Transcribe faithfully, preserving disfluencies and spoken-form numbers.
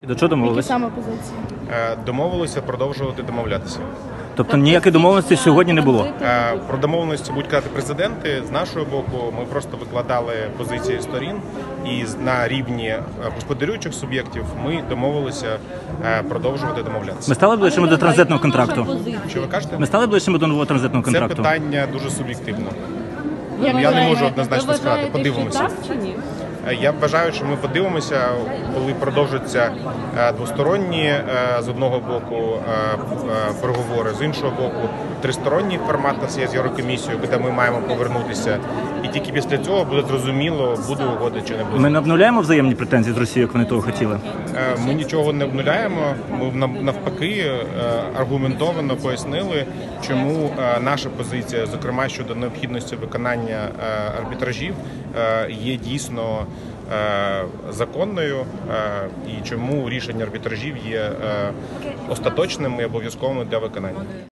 До чого Які домовились? саме позиції? Е, Домовилися продовжувати домовлятися. Тобто ніякої домовленості сьогодні не було? Е, Про домовленості будуть казати президенти. З нашого боку ми просто викладали позиції сторін, і з- на рівні е, господарюючих суб'єктів ми домовилися е, продовжувати домовлятися. Ми стали ближчими до транзитного контракту? Що ви кажете? Ми стали ближчими до нового транзитного Це контракту? питання дуже суб'єктивно. Я Я не можу однозначно сказати. Подивимося. Так чи ні? Е, Я вважаю, що ми подивимося, коли продовжаться е, двосторонні е, з одного боку е, е, переговори, з іншого боку тристоронній формат у нас є з Єврокомісією, де ми маємо повернутися. І тільки після цього буде зрозуміло, буде угода чи не буде. Ми не обнуляємо взаємні претензії з Росією, як вони того хотіли? Е, Ми нічого не обнуляємо. Ми нав- навпаки е, аргументовано пояснили, чому е, наша позиція, зокрема щодо необхідності виконання е, арбітражів, е, є дійсно е, законною, е, і чому рішення арбітражів є е, остаточним і обов'язковим для виконання.